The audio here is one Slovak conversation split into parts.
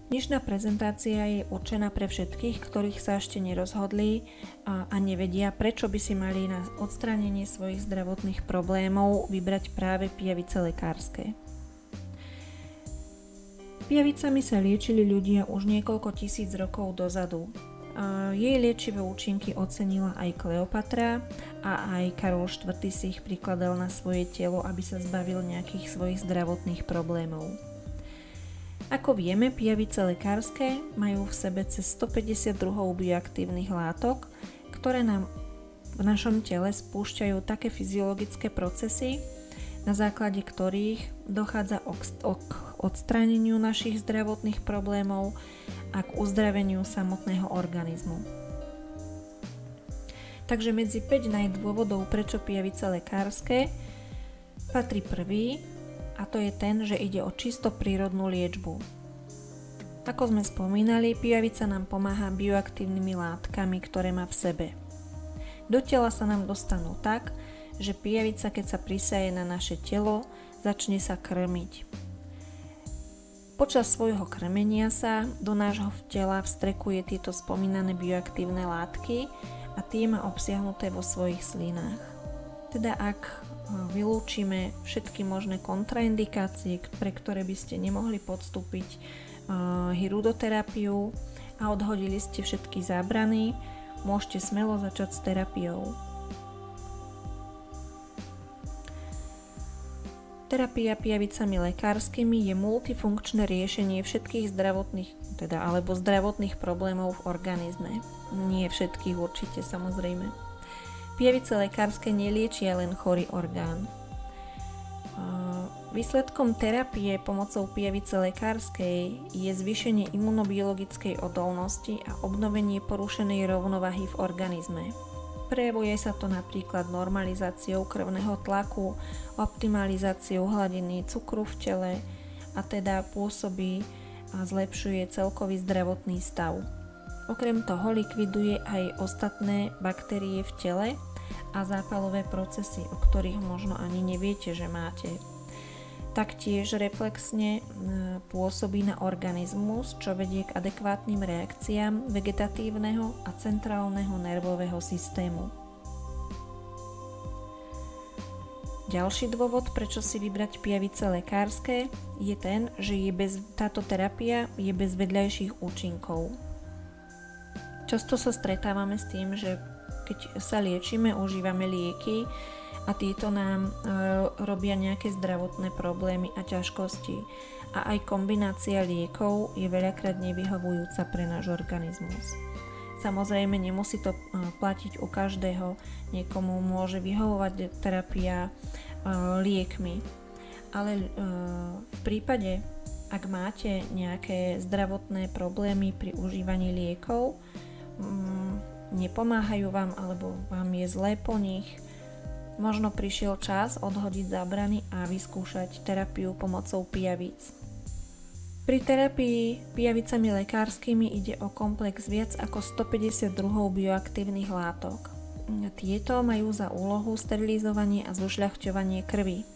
Dnešná prezentácia je určená pre všetkých, ktorých sa ešte nerozhodli a nevedia, prečo by si mali na odstránenie svojich zdravotných problémov vybrať práve pijavice lekárske. Pijavicami sa liečili ľudia už niekoľko tisíc rokov dozadu. Jej liečivé účinky ocenila aj Kleopatra a aj Karol IV si ich prikladal na svoje telo, aby sa zbavil nejakých svojich zdravotných problémov. Ako vieme, pijavice lekárske majú v sebe cez 150 druhov bioaktívnych látok, ktoré nám v našom tele spúšťajú také fyziologické procesy, na základe ktorých dochádza k odstráneniu našich zdravotných problémov a k uzdraveniu samotného organizmu. Takže medzi 5 najdôvodov, prečo pijavice lekárske, patrí prvý, a to je ten, že ide o čisto prírodnú liečbu. Ako sme spomínali, pijavica nám pomáha bioaktívnymi látkami, ktoré má v sebe. Do tela sa nám dostanú tak, že pijavica, keď sa prisaje na naše telo, začne sa krmiť. Počas svojho krmenia sa do nášho tela vstrekuje tieto spomínané bioaktívne látky a tie má obsiahnuté vo svojich slinách. Teda ak vylúčime všetky možné kontraindikácie, pre ktoré by ste nemohli podstúpiť hirudoterapiu a odhodili ste všetky zábrany, môžete smelo začať s terapiou. Terapia pijavicami lekárskymi je multifunkčné riešenie všetkých zdravotných problémov v organizme. Nie všetkých určite, samozrejme. Pijavice lekárske neliečia len chorý orgán. Výsledkom terapie pomocou pijavice lekárskej je zvýšenie imunobiologickej odolnosti a obnovenie porušenej rovnováhy v organizme. Prejavuje sa to napríklad normalizáciou krvného tlaku, optimalizáciou hladiny cukru v tele a teda pôsobí a zlepšuje celkový zdravotný stav. Okrem toho likviduje aj ostatné baktérie v tele a zápalové procesy, o ktorých možno ani neviete, že máte. Taktiež reflexne pôsobí na organizmus, čo vedie k adekvátnym reakciám vegetatívneho a centrálneho nervového systému. Ďalší dôvod, prečo si vybrať pijavice lekárske, je ten, že táto terapia je bez vedľajších účinkov. Často sa stretávame s tým, že keď sa liečíme, užívame lieky a títo nám robia nejaké zdravotné problémy a ťažkosti. A aj kombinácia liekov je veľakrát nevyhovujúca pre náš organizmus. Samozrejme, nemusí to platiť u každého. Niekomu môže vyhovovať terapia liekmi. Ale v prípade, ak máte nejaké zdravotné problémy pri užívaní liekov, nepomáhajú vám alebo vám je zlé po nich, možno prišiel čas odhodiť zábrany a vyskúšať terapiu pomocou pijavíc. Pri terapii pijavicami lekárskymi ide o komplex viac ako 150 druhov bioaktívnych látok. Tieto majú za úlohu sterilizovanie a zušľachťovanie krvi.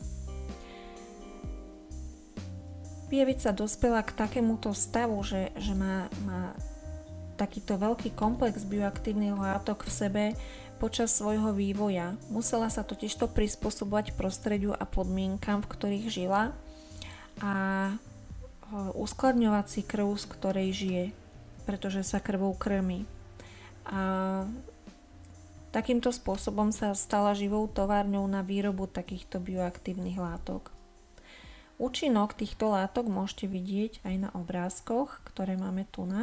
Pijavica dospela k takémuto stavu, že má takýto veľký komplex bioaktívnych látok v sebe počas svojho vývoja. Musela sa totižto prispôsobovať prostrediu a podmienkam, v ktorých žila a uskladňovať si krv, z ktorej žije, pretože sa krvou krmí. A takýmto spôsobom sa stala živou továrňou na výrobu takýchto bioaktívnych látok. Účinok týchto látok môžete vidieť aj na obrázkoch, ktoré máme tu na.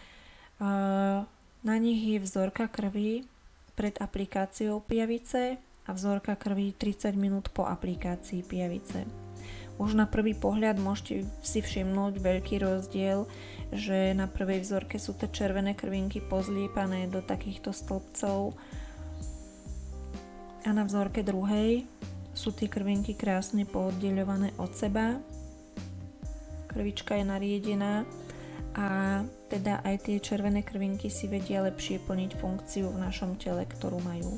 Na nich je vzorka krvi pred aplikáciou pijavice a vzorka krvi 30 minút po aplikácii pijavice. Už na prvý pohľad môžete si všimnúť veľký rozdiel, že na prvej vzorke sú tie červené krvinky pozliepané do takýchto stĺpcov a na vzorke druhej sú tie krvinky krásne pooddeľované od seba. Krvička je nariedená a teda aj tie červené krvinky si vedia lepšie plniť funkciu v našom tele, ktorú majú.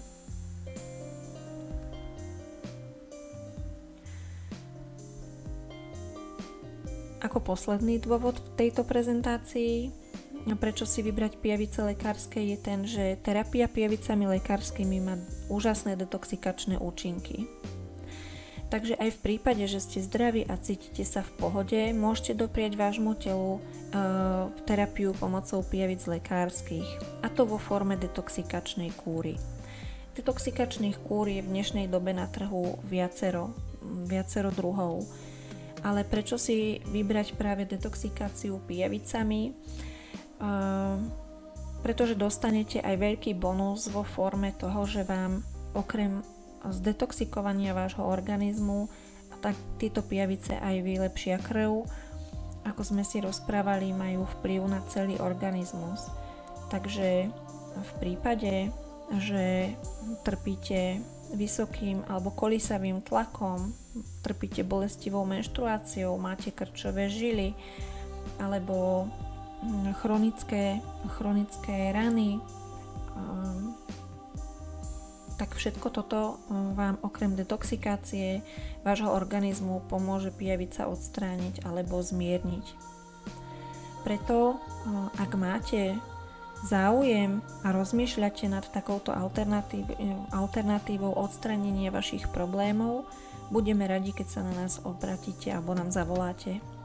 Ako posledný dôvod v tejto prezentácii, prečo si vybrať pijavice lekárske, je ten, že terapia pijavicami lekárskymi má úžasné detoxikačné účinky. Takže aj v prípade, že ste zdraví a cítite sa v pohode, môžete dopriať vášmu telu terapiu pomocou pijavic lekárskych, a to vo forme detoxikačnej kúry. Detoxikačných kúr je v dnešnej dobe na trhu viacero druhov. Ale prečo si vybrať práve detoxikáciu pijavicami? Pretože dostanete aj veľký bonus vo forme toho, že vám okrem zdetoxikovania vášho organizmu tak tieto pijavice aj vylepšia krv. Ako sme si rozprávali, majú vplyv na celý organizmus. Takže v prípade, že trpíte vysokým alebo kolísavým tlakom, trpíte bolestivou menštruáciou, máte krčové žily alebo chronické rany, tak všetko toto vám okrem detoxikácie vášho organizmu pomôže pijavica odstrániť alebo zmierniť. Preto, ak máte záujem a rozmýšľate nad takouto alternatívou odstránenia vašich problémov, budeme radi, keď sa na nás obratíte alebo nám zavoláte.